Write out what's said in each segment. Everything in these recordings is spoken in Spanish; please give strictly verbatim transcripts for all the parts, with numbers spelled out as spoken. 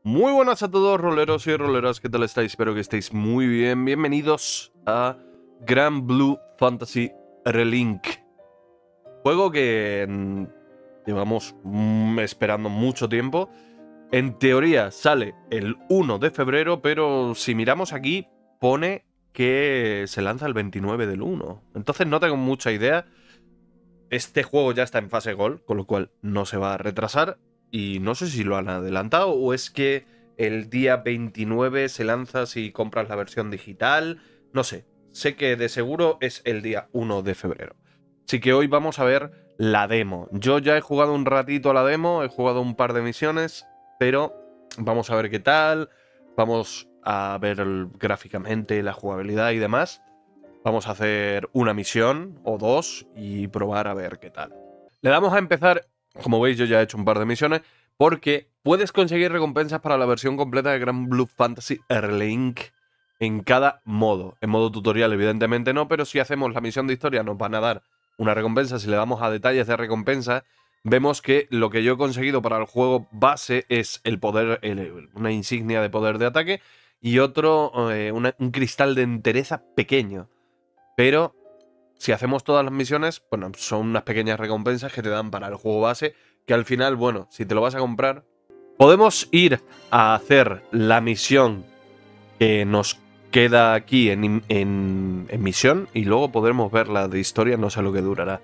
Muy buenas a todos, roleros y roleras, ¿qué tal estáis? Espero que estéis muy bien. Bienvenidos a Grand Blue Fantasy Relink. Juego que mm, llevamos mm, esperando mucho tiempo. En teoría sale el uno de febrero, pero si miramos aquí pone que se lanza el veintinueve del uno. Entonces no tengo mucha idea. Este juego ya está en fase Gold, con lo cual no se va a retrasar. Y no sé si lo han adelantado o es que el día veintinueve se lanza si compras la versión digital. No sé. Sé que de seguro es el día uno de febrero. Así que hoy vamos a ver la demo. Yo ya he jugado un ratito a la demo, he jugado un par de misiones, pero vamos a ver qué tal. Vamos a ver el, gráficamente la jugabilidad y demás. Vamos a hacer una misión o dos y probar a ver qué tal. Le damos a empezar. Como veis, yo ya he hecho un par de misiones, porque puedes conseguir recompensas para la versión completa de Grand Blue Fantasy Relink en cada modo. En modo tutorial, evidentemente no, pero si hacemos la misión de historia nos van a dar una recompensa. Si le damos a detalles de recompensa, vemos que lo que yo he conseguido para el juego base es el poder, el, una insignia de poder de ataque y otro, eh, una, un cristal de entereza pequeño. Pero si hacemos todas las misiones, bueno, son unas pequeñas recompensas que te dan para el juego base, que al final, bueno, si te lo vas a comprar, podemos ir a hacer la misión que nos queda aquí en, en, en misión y luego podremos ver la de historia, no sé lo que durará.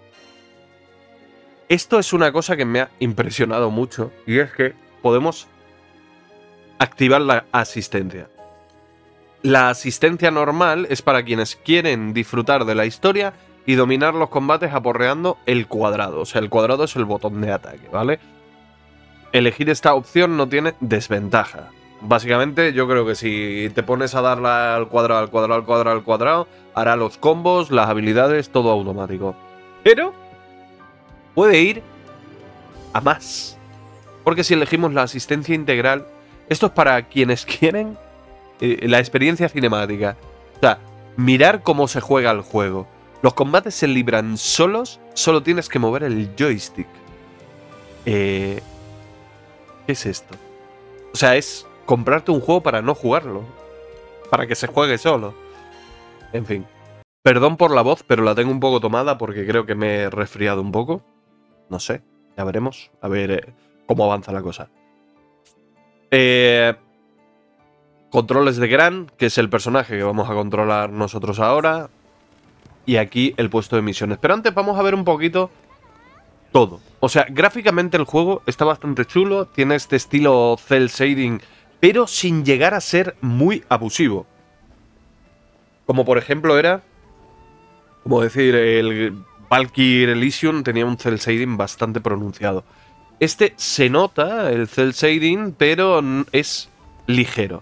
Esto es una cosa que me ha impresionado mucho y es que podemos activar la asistencia. La asistencia normal es para quienes quieren disfrutar de la historia y dominar los combates aporreando el cuadrado. O sea, el cuadrado es el botón de ataque, ¿vale? Elegir esta opción no tiene desventaja. Básicamente, yo creo que si te pones a darle al cuadrado, al cuadrado, al cuadrado, al cuadrado, hará los combos, las habilidades, todo automático. Pero puede ir a más. Porque si elegimos la asistencia integral, esto es para quienes quieren la experiencia cinemática. O sea, mirar cómo se juega el juego. Los combates se libran solos, solo tienes que mover el joystick. Eh, ¿Qué es esto? O sea, es comprarte un juego para no jugarlo. Para que se juegue solo. En fin. Perdón por la voz, pero la tengo un poco tomada porque creo que me he resfriado un poco. No sé, ya veremos. A ver eh, cómo avanza la cosa. Eh... Controles de Gran, que es el personaje que vamos a controlar nosotros ahora. Y aquí el puesto de misiones. Pero antes vamos a ver un poquito todo. O sea, gráficamente el juego está bastante chulo. Tiene este estilo cel shading, pero sin llegar a ser muy abusivo. Como por ejemplo era, como decir, el Valkyrie Elysium tenía un cel shading bastante pronunciado. Este se nota, el cel shading, pero es ligero.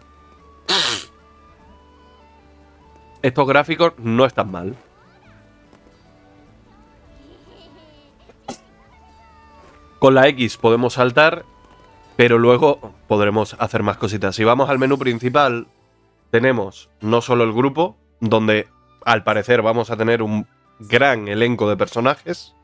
Estos gráficos no están mal. Con la X podemos saltar, pero luego podremos hacer más cositas. Si vamos al menú principal, tenemos no solo el grupo, donde al parecer vamos a tener un gran elenco de personajes.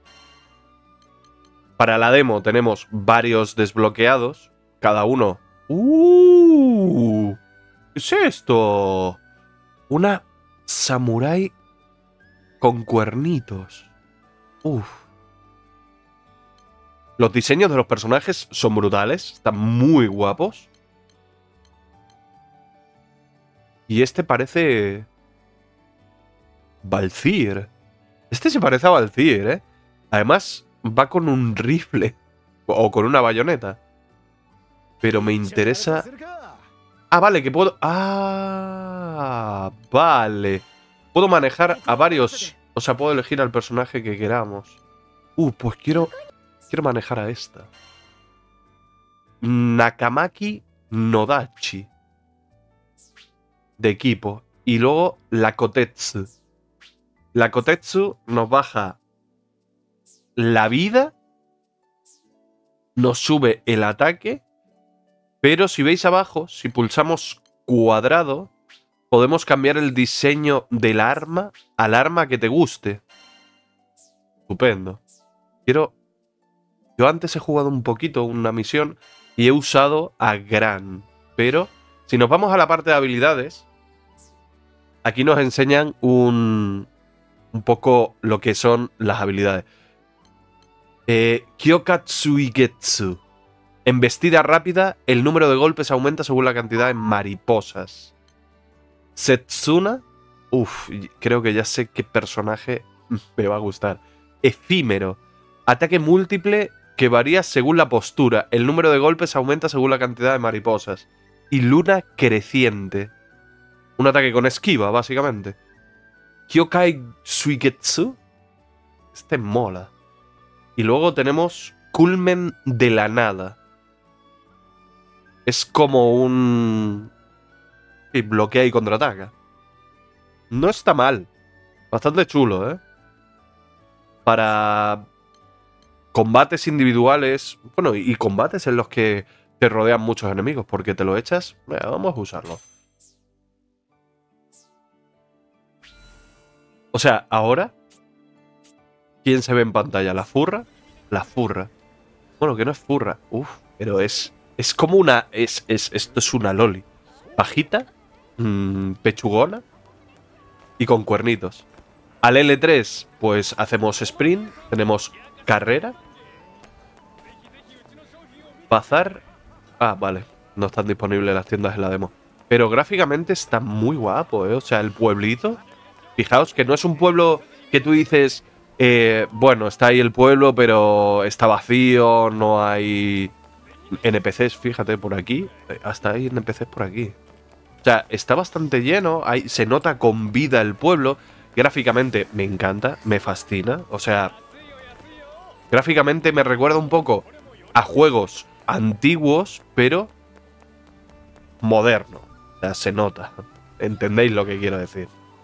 Para la demo tenemos varios desbloqueados, cada uno... ¡Uh! ¿Qué es esto? Una samurái con cuernitos. Uf. Los diseños de los personajes son brutales. Están muy guapos. Y este parece... Balthier. Este se parece a Balthier, ¿eh? Además, va con un rifle. O con una bayoneta. Pero me interesa... Ah, vale, que puedo... Ah, vale. Puedo manejar a varios... O sea, puedo elegir al personaje que queramos. Uh, pues quiero... Quiero manejar a esta. Nakamaki Nodachi. De equipo. Y luego la Kotetsu. La Kotetsu nos baja la vida. Nos sube el ataque. Pero si veis abajo, si pulsamos cuadrado, podemos cambiar el diseño del arma al arma que te guste. Estupendo. Quiero... Yo antes he jugado un poquito una misión y he usado a Gran. Pero si nos vamos a la parte de habilidades, aquí nos enseñan un, un poco lo que son las habilidades. Eh, Kyokatsuigetsu. Embestida rápida, el número de golpes aumenta según la cantidad de mariposas. Setsuna. Uf, creo que ya sé qué personaje me va a gustar. Efímero. Ataque múltiple que varía según la postura. El número de golpes aumenta según la cantidad de mariposas. Y luna creciente. Un ataque con esquiva, básicamente. Kyokai Suigetsu. Este mola. Y luego tenemos Culmen de la Nada. Es como un... Y bloquea y contraataca. No está mal. Bastante chulo, ¿eh? Para combates individuales. Bueno, y combates en los que te rodean muchos enemigos. Porque te lo echas. Venga, vamos a usarlo. O sea, ahora... ¿Quién se ve en pantalla? ¿La furra? La furra. Bueno, que no es furra. Uf, pero es... Es como una... Es, es, esto es una loli. Bajita. Mmm, pechugona. Y con cuernitos. Al L tres, pues hacemos sprint. Tenemos carrera. Bazar. Ah, vale. No están disponibles las tiendas en la demo. Pero gráficamente está muy guapo, ¿eh? O sea, el pueblito. Fijaos que no es un pueblo que tú dices... Eh, bueno, está ahí el pueblo, pero está vacío. No hay N P Cs, fíjate, por aquí. Hasta hay N P Cs por aquí. O sea, está bastante lleno. Hay, se nota con vida el pueblo. Gráficamente me encanta, me fascina. O sea, gráficamente me recuerda un poco a juegos antiguos, pero moderno. O sea, se nota. ¿Entendéis lo que quiero decir?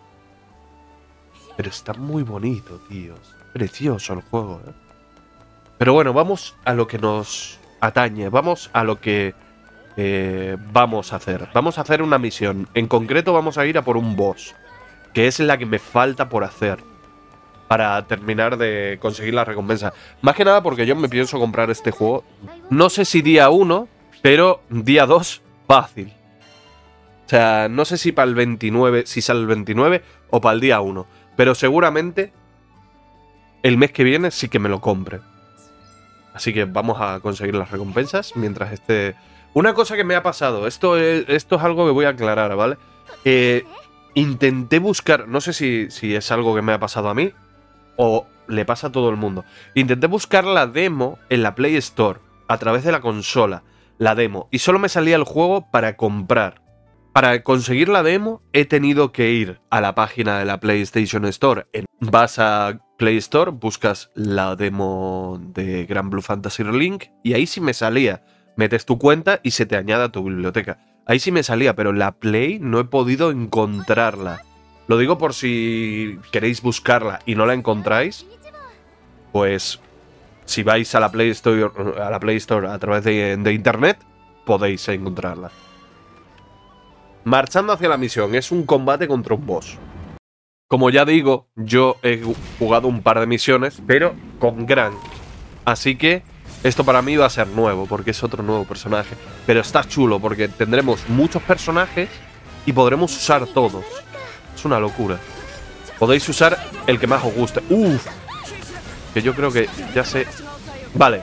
Pero está muy bonito, tíos. Precioso el juego, ¿eh? Pero bueno, vamos a lo que nos atañe. Vamos a lo que eh, vamos a hacer. Vamos a hacer una misión. En concreto vamos a ir a por un boss, que es la que me falta por hacer para terminar de conseguir la recompensa. Más que nada porque yo me pienso comprar este juego. No sé si día uno, pero día dos fácil. O sea, no sé si para el veintinueve, si sale el veintinueve o para el día uno. Pero seguramente el mes que viene sí que me lo compre. Así que vamos a conseguir las recompensas mientras esté... Una cosa que me ha pasado, esto es, esto es algo que voy a aclarar, ¿vale? Eh, intenté buscar, no sé si, si es algo que me ha pasado a mí o le pasa a todo el mundo. Intenté buscar la demo en la Play Store a través de la consola, la demo, y solo me salía el juego para comprar. Para conseguir la demo he tenido que ir a la página de la PlayStation Store. Vas a Play Store, buscas la demo de Gran Blue Fantasy Relink y ahí sí me salía. Metes tu cuenta y se te añade a tu biblioteca. Ahí sí me salía, pero en la Play no he podido encontrarla. Lo digo por si queréis buscarla y no la encontráis, pues si vais a la Play Store a, la Play Store a través de, de internet, podéis encontrarla. Marchando hacia la misión, es un combate contra un boss. Como ya digo, yo he jugado un par de misiones, pero con Gran. Así que esto para mí va a ser nuevo, porque es otro nuevo personaje. Pero está chulo, porque tendremos muchos personajes y podremos usar todos. Es una locura. Podéis usar el que más os guste. Uf, que yo creo que ya sé. Vale.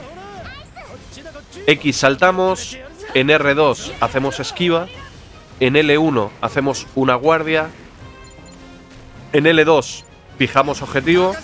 X saltamos. En R dos hacemos esquiva. En L uno hacemos una guardia. En L dos fijamos objetivo.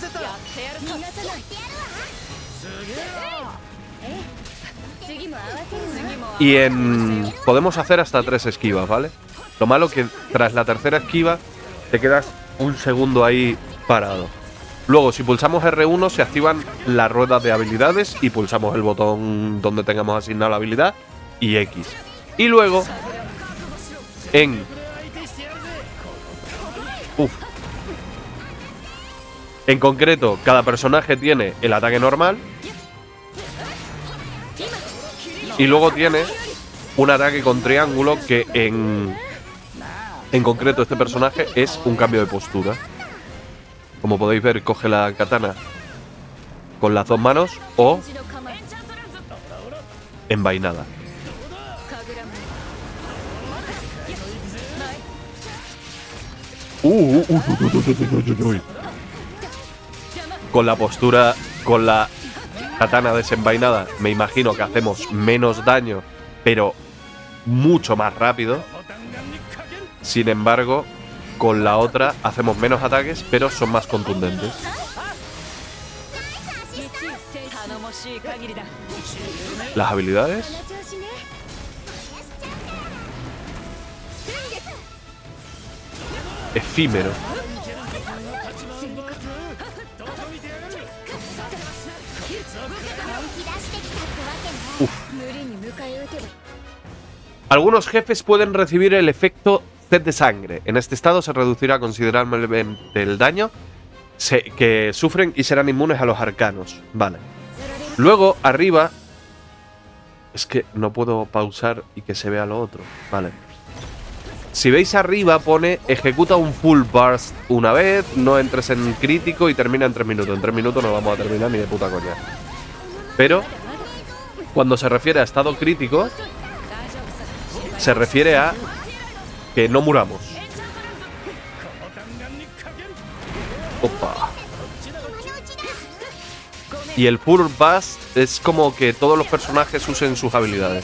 Y en... podemos hacer hasta tres esquivas, ¿vale? Lo malo que tras la tercera esquiva te quedas un segundo ahí parado. Luego, si pulsamos R uno, se activan las ruedas de habilidades y pulsamos el botón donde tengamos asignada la habilidad y X. Y luego, en... Uf. En concreto, cada personaje tiene el ataque normal y luego tiene un ataque con triángulo que en... En concreto, este personaje es un cambio de postura. Como podéis ver, coge la katana con las dos manos o envainada. Uh, uh, uh, uh, uh, uh, uh, uh. Con la postura, con la katana desenvainada, me imagino que hacemos menos daño, pero mucho más rápido. Sin embargo, con la otra hacemos menos ataques, pero son más contundentes. Las habilidades. Efímero. Uf. Algunos jefes pueden recibir el efecto sed de sangre. En este estado se reducirá considerablemente el daño que sufren y serán inmunes a los arcanos. Vale. Luego, arriba... Es que no puedo pausar y que se vea lo otro. Vale. Si veis arriba pone ejecuta un full burst una vez, no entres en crítico y termina en tres minutos. En tres minutos no vamos a terminar ni de puta coña. Pero cuando se refiere a estado crítico, se refiere a que no muramos. Opa. Y el full burst es como que todos los personajes usen sus habilidades.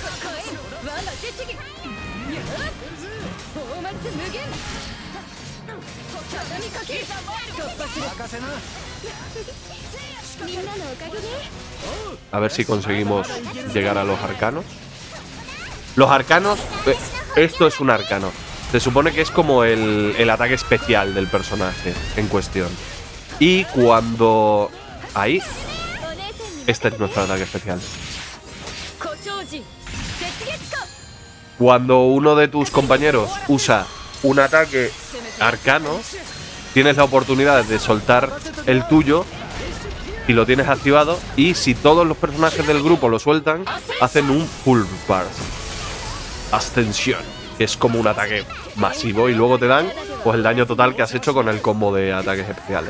A ver si conseguimos llegar a los arcanos. Los arcanos... Eh, esto es un arcano. Se supone que es como el, el ataque especial del personaje en cuestión. Y cuando... Ahí... Este es nuestro ataque especial. Cuando uno de tus compañeros usa un ataque arcano, tienes la oportunidad de soltar el tuyo y lo tienes activado. Y si todos los personajes del grupo lo sueltan, hacen un full burst. Ascensión, que es como un ataque masivo. Y luego te dan pues el daño total que has hecho con el combo de ataques especiales.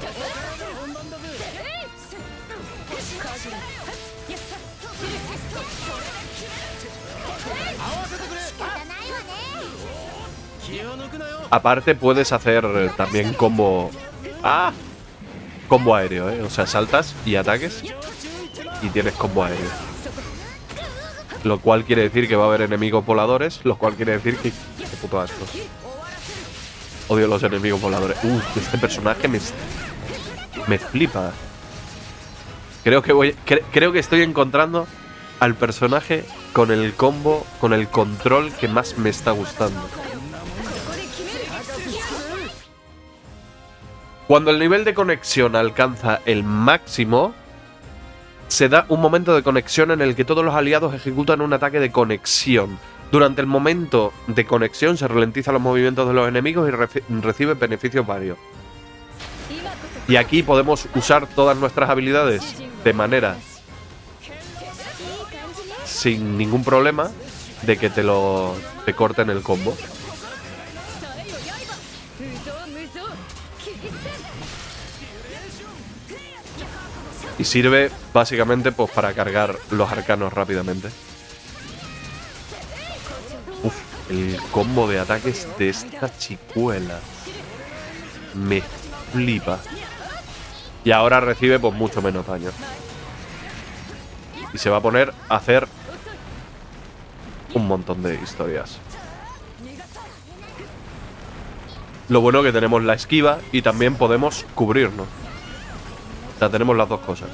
Aparte puedes hacer también combo... ¡Ah! Combo aéreo, ¿eh? O sea, saltas y ataques y tienes combo aéreo. Lo cual quiere decir que va a haber enemigos voladores, lo cual quiere decir que... ¡Qué puto asco! Odio los enemigos voladores. Uh, este personaje me... Me flipa. Creo que voy... Cre creo que estoy encontrando al personaje con el combo, con el control que más me está gustando. Cuando el nivel de conexión alcanza el máximo, se da un momento de conexión en el que todos los aliados ejecutan un ataque de conexión. Durante el momento de conexión se ralentizan los movimientos de los enemigos y re recibe beneficios varios. Y aquí podemos usar todas nuestras habilidades de manera sin ningún problema de que te lo te corten el combo. Y sirve básicamente pues para cargar los arcanos rápidamente. Uf, el combo de ataques de esta chicuela me flipa. Y ahora recibe pues mucho menos daño. Y se va a poner a hacer un montón de historias. Lo bueno que tenemos la esquiva y también podemos cubrirnos. O sea, tenemos las dos cosas.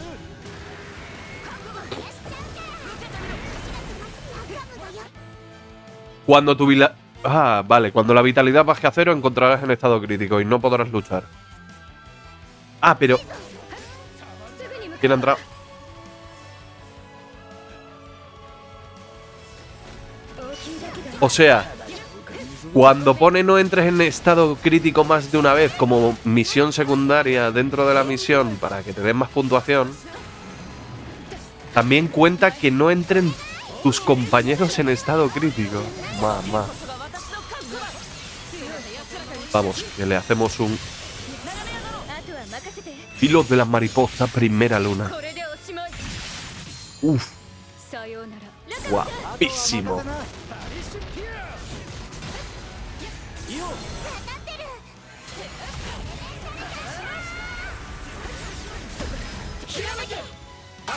Cuando tu vila... Ah, vale. Cuando la vitalidad baje a cero, encontrarás en estado crítico y no podrás luchar. Ah, pero... ¿Quién ha entrado? O sea... Cuando pone no entres en estado crítico más de una vez como misión secundaria dentro de la misión para que te den más puntuación, también cuenta que no entren tus compañeros en estado crítico. Mamá. Vamos, que le hacemos un... Filo de la mariposa, primera luna. Uf. Guapísimo.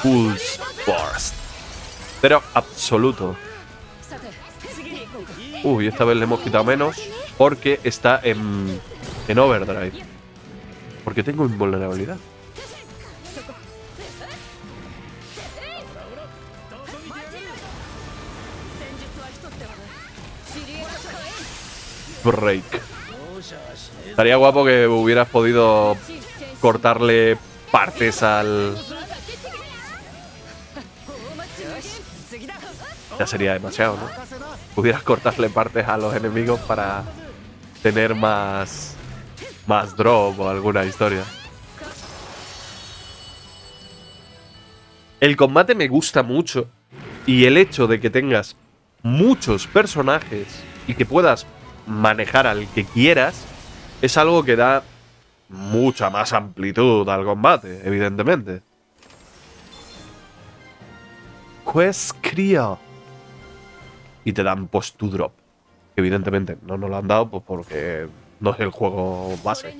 Pulse Burst. Pero absoluto. Uy, esta vez le hemos quitado menos porque está en, en overdrive. Porque tengo invulnerabilidad. Break. Estaría guapo que hubieras podido cortarle partes al... Ya sería demasiado, ¿no? Pudieras cortarle partes a los enemigos para tener más... más drop o alguna historia. El combate me gusta mucho. Y el hecho de que tengas muchos personajes y que puedas manejar al que quieras es algo que da mucha más amplitud al combate, evidentemente. Quest Crea. Y te dan post to drop. Evidentemente no nos lo han dado pues porque no es el juego base.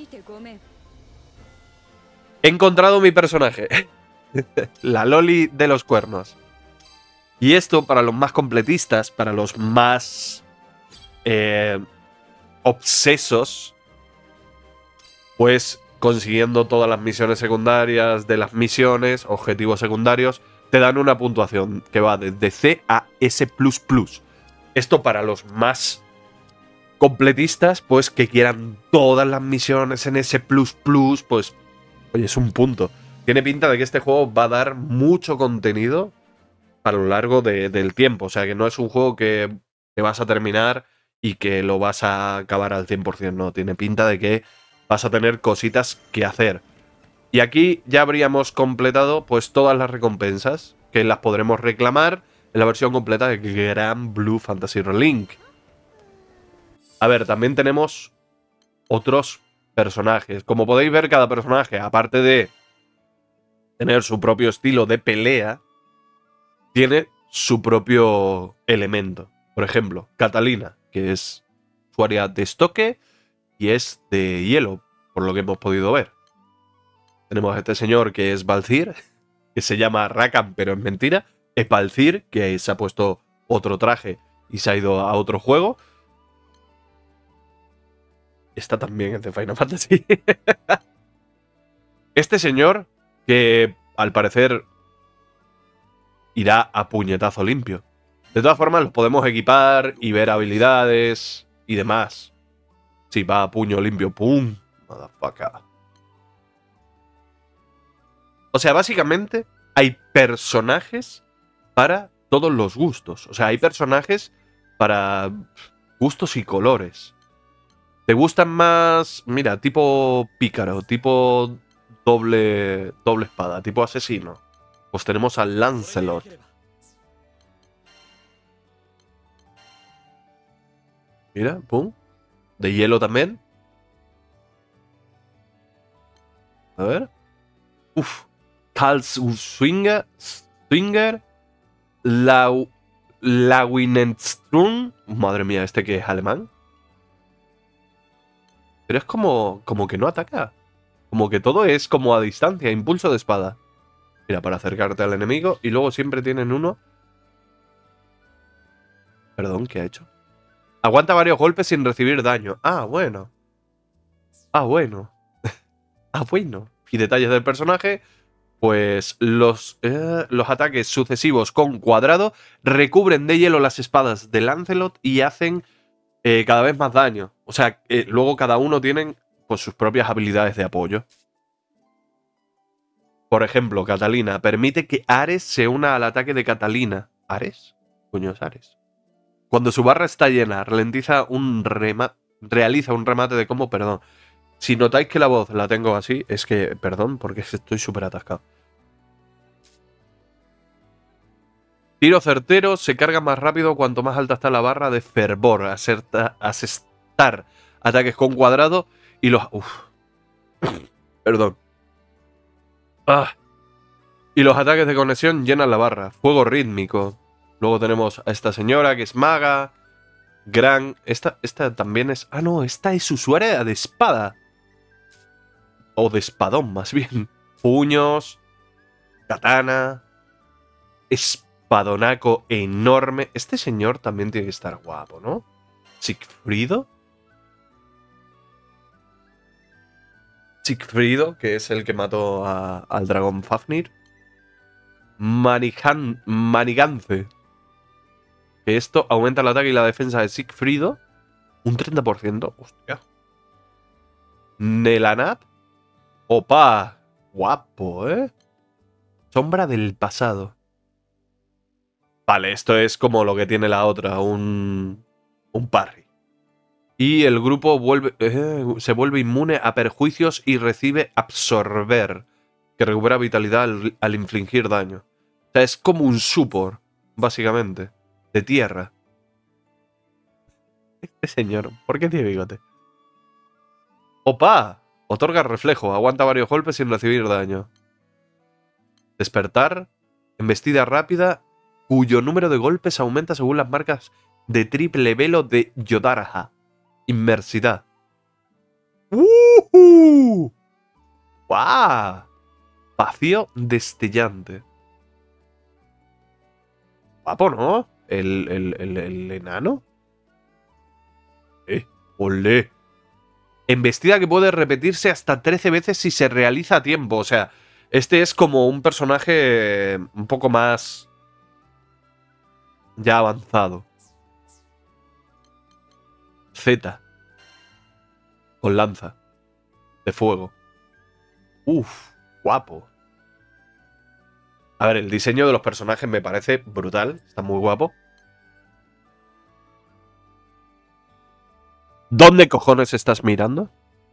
He encontrado mi personaje. La Loli de los cuernos. Y esto para los más completistas, para los más eh, obsesos, pues consiguiendo todas las misiones secundarias de las misiones, objetivos secundarios, te dan una puntuación que va desde C a S plus plus. Esto para los más completistas, pues que quieran todas las misiones en S plus plus, pues oye, es un punto. Tiene pinta de que este juego va a dar mucho contenido a lo largo de, del tiempo. O sea, que no es un juego que, que vas a terminar y que lo vas a acabar al cien por cien. No, tiene pinta de que vas a tener cositas que hacer. Y aquí ya habríamos completado pues todas las recompensas que las podremos reclamar en la versión completa de Gran Blue Fantasy Relink. A ver, también tenemos otros personajes. Como podéis ver, cada personaje, aparte de tener su propio estilo de pelea, tiene su propio elemento. Por ejemplo, Catalina, que es usuaria de estoque y es de hielo, por lo que hemos podido ver. Tenemos a este señor que es Balthier, que se llama Rakan, pero es mentira. Es Balthier, que se ha puesto otro traje y se ha ido a otro juego. Esta también es de Final Fantasy. Este señor, que al parecer irá a puñetazo limpio. De todas formas, los podemos equipar y ver habilidades y demás. Si va a puño limpio, ¡pum! Motherfucker. O sea, básicamente hay personajes para todos los gustos. O sea, hay personajes para gustos y colores. ¿Te gustan más, mira, tipo pícaro, tipo doble, doble espada, tipo asesino? Pues tenemos a Lancelot. Mira, pum. De hielo también. A ver. Uf. Karlswinger, Swinger, Lau, Lawinenström. Madre mía, este que es alemán. Pero es como, como que no ataca. Como que todo es como a distancia, impulso de espada. Mira, para acercarte al enemigo. Y luego siempre tienen uno. Perdón, ¿qué ha hecho? Aguanta varios golpes sin recibir daño. Ah, bueno. Ah, bueno. Ah, bueno. Y detalles del personaje. Pues los, eh, los ataques sucesivos con cuadrado recubren de hielo las espadas de Lancelot y hacen eh, cada vez más daño. O sea, eh, luego cada uno tienen pues, sus propias habilidades de apoyo. Por ejemplo, Catalina permite que Ares se una al ataque de Catalina. ¿Ares? Coño, es Ares. Cuando su barra está llena, ralentiza un remate, realiza un remate de combo, perdón. Si notáis que la voz la tengo así, es que, perdón, porque estoy súper atascado. Tiro certero se carga más rápido cuanto más alta está la barra de fervor. Acerta, asestar ataques con cuadrado y los... Uf. Perdón. Ah. Y los ataques de conexión llenan la barra. Fuego rítmico. Luego tenemos a esta señora que es maga. Gran... Esta, esta también es... Ah, no, esta es usuaria de espada. O de espadón, más bien. Puños. Katana. espadonaco enorme. Este señor también tiene que estar guapo, ¿no? Sigfrido. Sigfrido, que es el que mató a, al dragón Fafnir. Manigan, Manigance. Que esto aumenta el ataque y la defensa de Sigfrido un treinta por ciento. Hostia. Nelanat. Opa. Guapo, ¿eh? Sombra del pasado. Vale, esto es como lo que tiene la otra. Un... Un parry. Y el grupo vuelve, eh, se vuelve inmune a perjuicios y recibe absorber, que recupera vitalidad al, al infligir daño. O sea, es como un support, básicamente, de tierra. Este señor, ¿por qué tiene bigote? ¡Opa! Otorga reflejo, aguanta varios golpes sin recibir daño. Despertar, embestida rápida, cuyo número de golpes aumenta según las marcas de triple velo de Yodaraha. Inmersidad. ¡Uh! ¡Guau! Vacío destellante. Guapo, ¿no? El, el, el, el enano. Eh, olé. Embestida que puede repetirse hasta trece veces si se realiza a tiempo. O sea, este es como un personaje un poco más ya avanzado. Z. Con lanza. De fuego. Uf, guapo. A ver, el diseño de los personajes me parece brutal. Está muy guapo. ¿Dónde cojones estás mirando?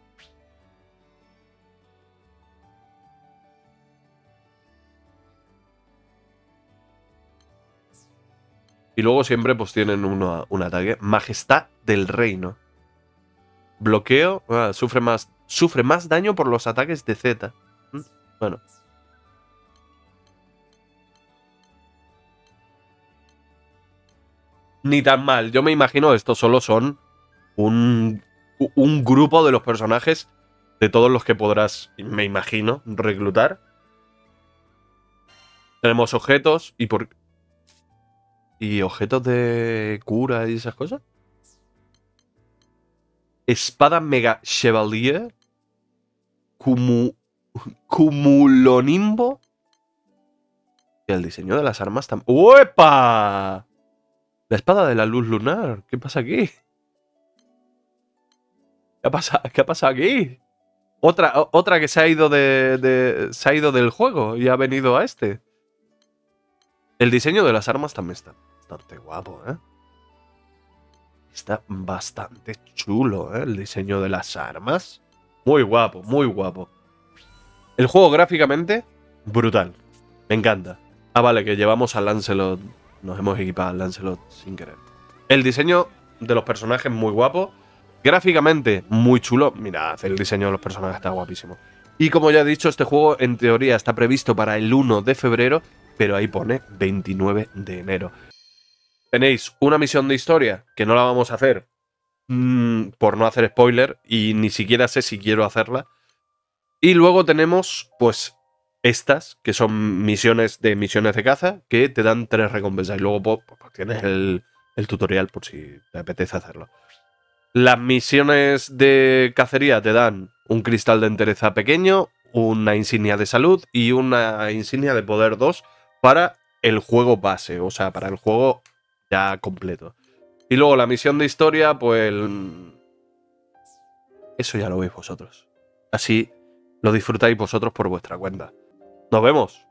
Y luego siempre pues tienen uno, un ataque. Majestad del reino. Bloqueo. Ah, sufre, más, sufre más daño por los ataques de Z. Bueno. Ni tan mal. Yo me imagino estos solo son un, un grupo de los personajes de todos los que podrás, me imagino, reclutar. Tenemos objetos y por... ¿Y objetos de cura y esas cosas? Espada Mega Chevalier. Cumu, Cumulonimbo. Y el diseño de las armas también. ¡Uepa! La espada de la luz lunar. ¿Qué pasa aquí? ¿Qué ha pasado, ¿Qué ha pasado aquí? Otra, otra que se ha ido de, de, se ha ido del juego y ha venido a este. El diseño de las armas también está bastante guapo, ¿eh? Está bastante chulo, ¿eh? El diseño de las armas. Muy guapo, muy guapo. El juego gráficamente, brutal. Me encanta. Ah, vale, que llevamos a Lancelot. Nos hemos equipado a Lancelot sin querer. El diseño de los personajes muy guapo. Gráficamente muy chulo. Mirad, el diseño de los personajes está guapísimo. Y como ya he dicho, este juego en teoría está previsto para el uno de febrero, pero ahí pone veintinueve de enero. Tenéis una misión de historia que no la vamos a hacer mmm, por no hacer spoiler y ni siquiera sé si quiero hacerla. Y luego tenemos, pues, estas, que son misiones de misiones de caza, que te dan tres recompensas. Y luego pues, pues, tienes el, el tutorial por si te apetece hacerlo. Las misiones de cacería te dan un cristal de entereza pequeño, una insignia de salud y una insignia de poder dos para el juego base, o sea, para el juego ya completo. Y luego la misión de historia, pues... eso ya lo veis vosotros. Así lo disfrutáis vosotros por vuestra cuenta. ¡Nos vemos!